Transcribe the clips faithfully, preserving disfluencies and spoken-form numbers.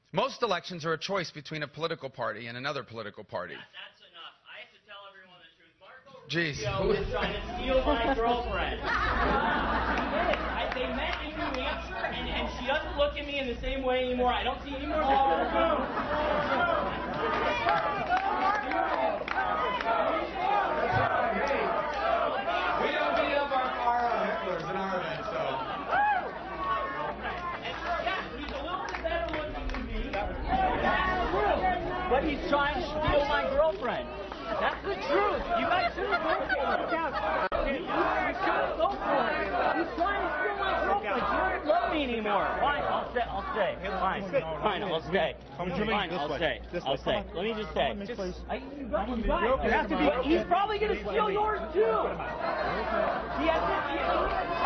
Most elections are a choice between a political party and another political party. That, that's enough. I have to tell everyone the truth. Marco Jeez. Rubio is trying to steal my girlfriend. He is. I, they met in New Hampshire, and, and she doesn't look at me in the same way anymore. I don't see any more love in her. We don't beat up our car on Hecklers in our event, so. But he's trying to steal my girlfriend. That's the truth. You guys shouldn't go for it. You shouldn't go for it. He's trying to steal my girlfriend. You don't love me anymore. Fine, I'll stay. I'll stay. Fine, fine, I'll stay. Fine, I'll stay. I'll stay. Let me just say. Just, I, you got, you got it. You have to be. He's probably going to steal yours too. He has to. He has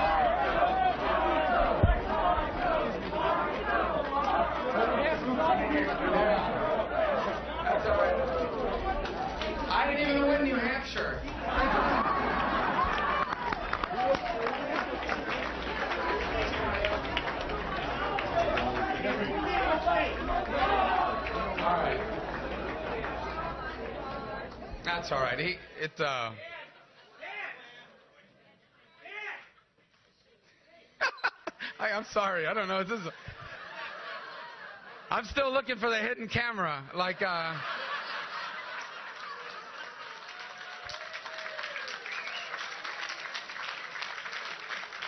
That's all right. I didn't even win New Hampshire. All right. That's all right. He, it, uh... I, I'm sorry. I don't know. This is... I'm still looking for the hidden camera. Like, uh...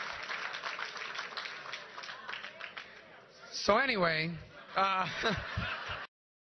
So anyway, uh...